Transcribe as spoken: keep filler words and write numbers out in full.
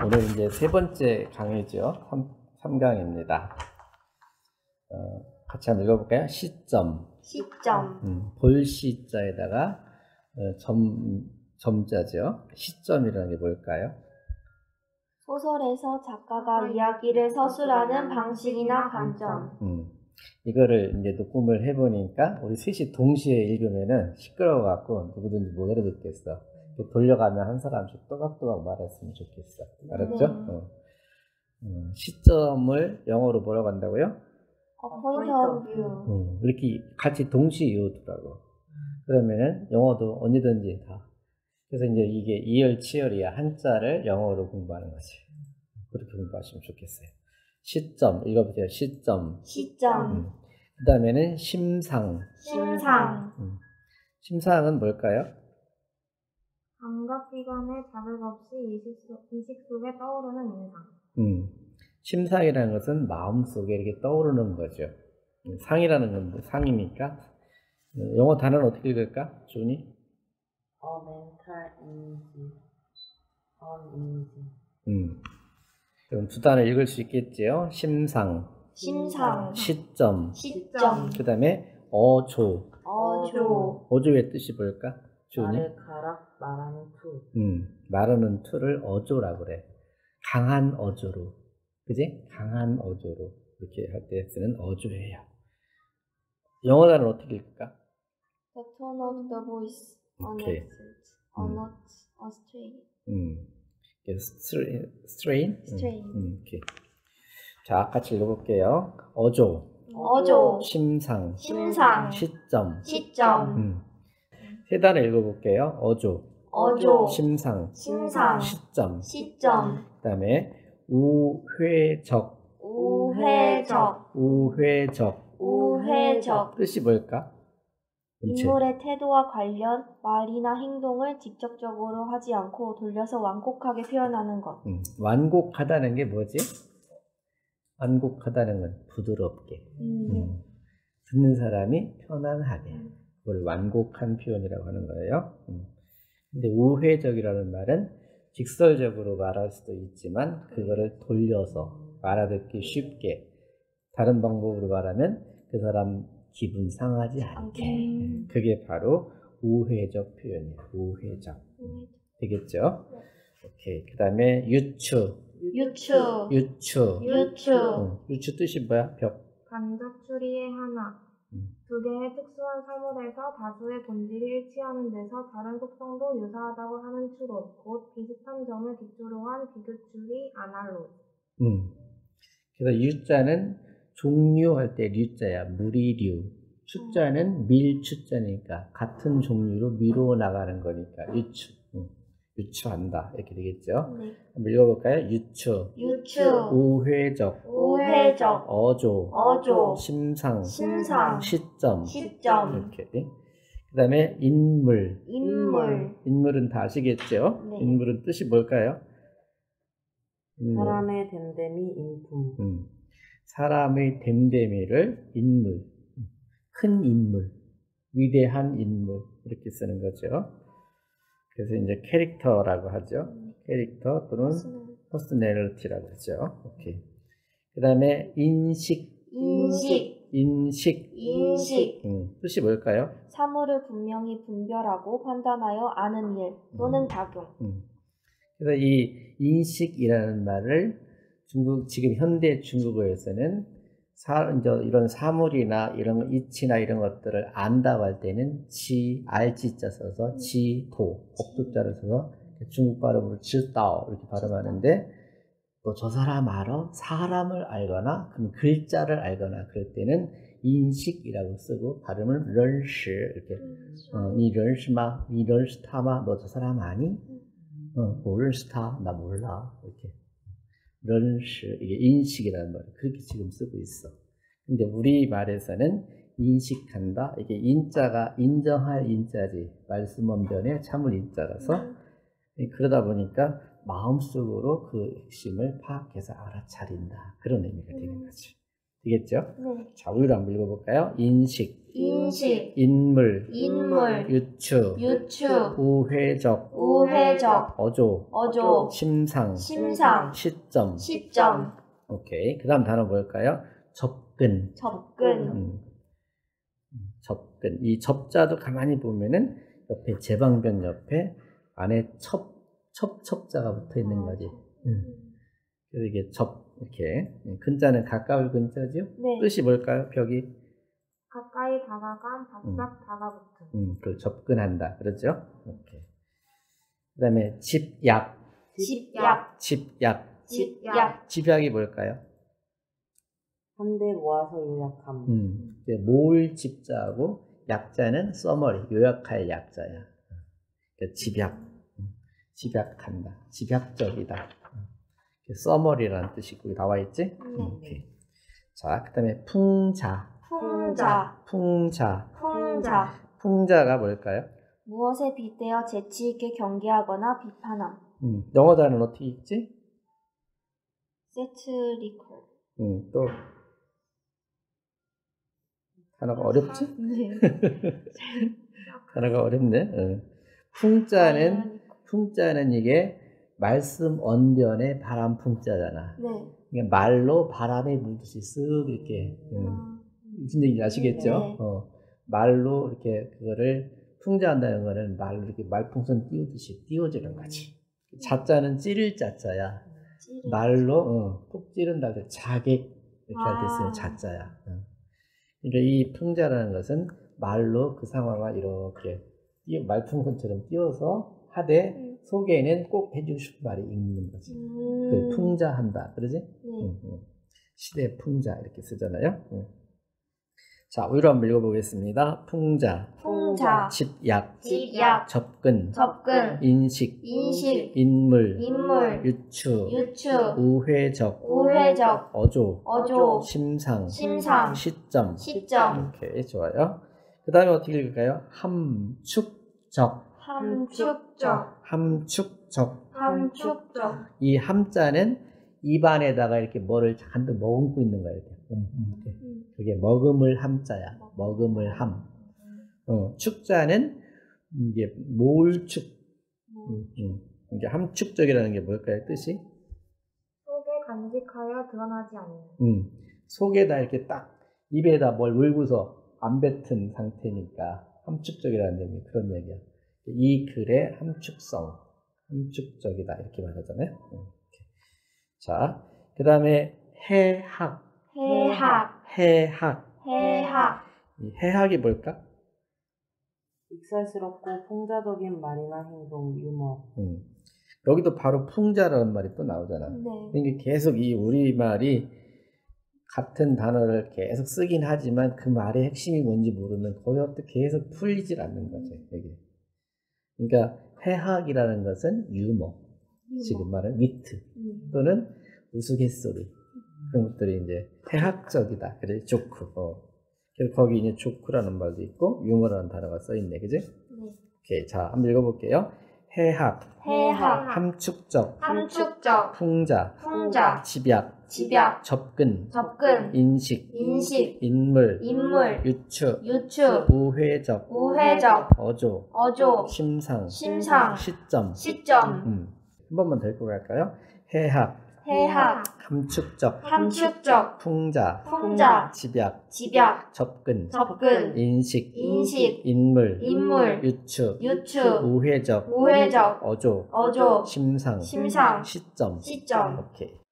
오늘 이제 세 번째 강의죠. 삼 강입니다. 어, 같이 한번 읽어볼까요? 시점. 시점. 음, 볼 시자에다가 어, 점, 점자죠. 시점이라는 게 뭘까요? 소설에서 작가가 이야기를 서술하는 방식이나 관점. 음, 이거를 이제 녹음을 해보니까 우리 셋이 동시에 읽으면은 시끄러워갖고 누구든지 못 알아듣겠어. 돌려가면 한 사람씩 또각또각 말했으면 좋겠어. 알았죠? 네. 어. 음, 시점을 영어로 뭐라고 한다고요? A point of view. 음, 이렇게 같이 동시에 이어두라고. 그러면은 영어도 언제든지 다. 그래서 이제 이게 이열치열이야. 한자를 영어로 공부하는 거지. 그렇게 공부하시면 좋겠어요. 시점, 읽어보세요. 시점. 시점. 음. 그 다음에는 심상. 심상. 음. 심상은 뭘까요? 감각기관의 자극 없이 의식, 속, 의식 속에 떠오르는 인상. 음. 심상이라는 것은 마음속에 이렇게 떠오르는 거죠. 음. 상이라는 건 뭐 상이니까. 음. 영어 단어는 어떻게 읽을까? 준이? 어, 멘탈 이미지, 언 이미지. 음. 그럼 두 단어 읽을 수 있겠지요? 심상, 심상. 시점, 시점. 그 다음에 어조. 어조. 어조의 뜻이 뭘까? 준이? 말을 가락 말하는 투. 음, 말하는 투를 어조라고 그래. 강한 어조로. 그지? 강한 어조로. 이렇게 할 때 쓰는 어조예요. 영어 단어는 어떻게 읽을까? The tone of the voice. 오케이. Unaccent. A not a strain. 음, strain? strain? strain. 음, 오케이. 자, 같이 읽어볼게요. 어조, 어조. 심상, 심상. 시점. 시점. 음. 세 단어 읽어볼게요. 어조, 어조. 심상, 심상. 시점. 시점. 그 다음에 우회적, 우회적. 우회적. 우회적. 뜻이 뭘까? 인물의 태도와 관련 말이나 행동을 직접적으로 하지 않고 돌려서 완곡하게 표현하는 것. 음, 완곡하다는 게 뭐지? 완곡하다는 건 부드럽게. 음. 음, 듣는 사람이 편안하게. 그걸 완곡한 표현이라고 하는 거예요. 음. 근데 우회적이라는 말은 직설적으로 말할 수도 있지만 그거를 돌려서 알아듣기 쉽게 다른 방법으로 말하면 그 사람 기분 상하지 않게. 음. 그게 바로 우회적 표현이에요. 우회적. 음. 되겠죠? 오케이. 그 다음에 유추. 유추. 유추. 유추. 어, 유추 뜻이 뭐야? 벽. 간접 추리의 하나. 음. 두 개의 특수한 사물에서 다수의 본질이 일치하는 데서 다른 속성도 유사하다고 하는 추론, 곧 비슷한 점을 기초로 한 비교추리 아날로지. 음. 그래서 유자는 종류할 때 류자야. 무리류. 추자는 밀추자니까 같은 종류로 미루어 나가는 거니까 유추. 음. 유추한다. 이렇게 되겠죠? 네. 한번 읽어볼까요? 유추. 유추. 우회적. 우회적. 어조. 어조. 심상. 심상. 시점. 시점. 이렇게. 그 다음에 인물. 인물. 인물은 다 아시겠죠? 네. 인물은 뜻이 뭘까요? 인물. 사람의 됨됨이 인품. 음. 사람의 됨됨이를 인물, 큰 인물, 위대한 인물 이렇게 쓰는 거죠. 그래서 이제 캐릭터라고 하죠. 캐릭터 또는 퍼스널리티라고 하죠. 오케이. 그 다음에 인식, 인식. 인식, 인식. 음, 뜻이 뭘까요? 사물을 분명히 분별하고 판단하여 아는 일 또는 음. 작용. 음. 그래서 이 인식이라는 말을 중국 지금 현대 중국어에서는 사, 이제 이런 사물이나 이런 이치나 이런 것들을 안다고 할 때는 지, 알지자 써서 지도, 복두자를 써서 중국 발음으로 지다오 이렇게 발음하는데 또 저 사람 알아? 사람을 알거나 그럼 글자를 알거나 그럴 때는 인식이라고 쓰고 발음을 런시 이렇게 어, 니 런시마, 니 런시타마 너 저 사람 아니? 어, 모른스타 나 몰라 이렇게 런시 이게 인식이라는 말 그렇게 지금 쓰고 있어. 근데 우리 말에서는 인식한다 이게 인자가 인정할 인자지 말씀원변에 참을 인자라서 음. 그러다 보니까 마음속으로 그 핵심을 파악해서 알아차린다 그런 의미가 되는 거지. 되겠죠? 네. 자, 우유로 한번 읽어볼까요? 인식, 인식, 인물, 인물, 유추, 유추, 우회적, 우회적, 어조, 어조, 심상, 심상, 시점. 시점, 오케이. 그 다음 단어 뭘까요? 접근. 접근, 음. 접근. 이 접자도 가만히 보면은 옆에 제방변 옆에 안에 첩, 첩, 첩자가 붙어 있는 거지. 음. 그래서 이게 접, 이렇게. 근자는 가까울 근자죠? 네. 뜻이 뭘까요? 벽이? 가까이 다가간, 바싹 다가붙은, 음, 그 접근한다. 그렇죠? 오케이. 그 다음에 집약. 집약, 집약. 집약, 집약이 뭘까요? 한데 모아서 요약함. 음, 이제 모을 집자하고 약자는 써머리, 요약할 약자야. 그러니까 집약, 음, 집약한다, 집약적이다. 써머리라는 뜻이 거기 나와 있지? 네. 오케이. 자, 그 다음에 풍자, 풍자, 풍자, 풍자, 풍자가 뭘까요? 무엇에 빗대어 재치 있게 경계하거나 비판함. 음, 영어 단어는 어떻게 읽지? 세트리컬. 음, 또 단어가 어렵지? 네. 단어가 어렵네. 어. 풍자는 풍자는 이게 말씀 언변의 바람 풍자잖아. 네. 그러니까 말로 바람에 물듯이 쓱 이렇게 음, 무슨 얘기인지 아시겠죠? 네. 어, 말로 이렇게 그거를 풍자한다는 거는 말로 이렇게 말풍선 띄우듯이 띄워주는 거지. 자자는 찌를 자자야. 찌를. 말로 어, 푹 찌른다 할 때 자객 이렇게 할 때 쓰는 아. 자자야. 어. 그러니까 이 풍자라는 것은 말로 그 상황을 이렇게 띄워, 말풍선처럼 띄워서 하되 음. 속에는 꼭 해주고 싶은 말이 있는 거지. 음. 그걸 풍자한다. 그러지? 네. 응, 응. 시대 풍자 이렇게 쓰잖아요. 응. 자, 우유로 한번 읽어보겠습니다. 풍자, 풍자, 집약, 집약, 접근, 접근, 인식, 인식, 인물, 인물, 유추, 유추, 우회적, 우회적, 어조, 어조, 심상, 심상, 시점. 시점, 오케이, 좋아요. 그 다음에 어떻게 읽을까요? 함축적, 함축적, 함축적. 함축적, 이 함자는 입안에다가 이렇게 뭐를 잔뜩 머금고 있는 거예요. 이렇게. 음, 음, 이렇게. 그게 머금을 함자야. 머금을 함. 어, 축자는 이게 몰축. 음, 음. 이게 함축적이라는 게 뭘까요? 뜻이? 속에 간직하여 드러나지 않는. 음, 속에다 이렇게 딱 입에다 뭘 물고서 안 뱉은 상태니까 함축적이라는 얘기, 그런 얘기야. 이 글의 함축성, 함축적이다 이렇게 말하잖아요. 음, 이렇게. 자, 그 다음에 해학, 해학, 해학. 해학, 이 해학이 뭘까? 익살스럽고 풍자적인 말이나 행동, 유머. 음, 여기도 바로 풍자라는 말이 또 나오잖아. 네. 그러니까 계속 이 우리말이 같은 단어를 계속 쓰긴 하지만 그 말의 핵심이 뭔지 모르면 거기서부터 계속 풀리질 않는 거지. 이게. 그러니까 해학이라는 것은 유머, 지금 말은 위트 음. 또는 우스갯소리 그런 것들이 이제 해학적이다. 그래 조크. 어. 그래서 거기 이제 조크라는 말도 있고 유머라는 단어가 써 있네, 그지? 네. 오케이, 자 한번 읽어볼게요. 해학, 해학, 함축적, 함축적, 풍자, 풍자, 집약, 집약, 접근, 접근, 인식, 인식, 인물, 인물, 유추, 유추, 우회적, 우회적, 어조, 어조, 심상, 심상, 시점. 시점, 음. 한 번만 더 읽고 갈까요? 해학, 해학, 함축적, 함축적, 풍자, 풍자, 집약, 집약, 접근, 접근, 인식, 인식, 인물, 인물, 유추, 유추, 우회적, 우회적, 어조, 어조, 심상, 심상, 시점. 시점. 오케이.